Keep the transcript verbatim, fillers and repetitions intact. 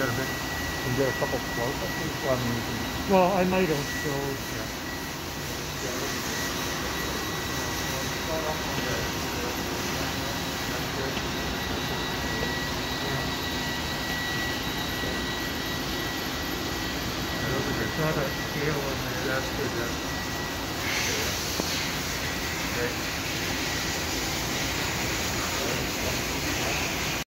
get a big, can you get a couple close-ups? Well, I mean, you can, Well, I might have, so. yeah. It's not a scale on there, that's good. That's, okay.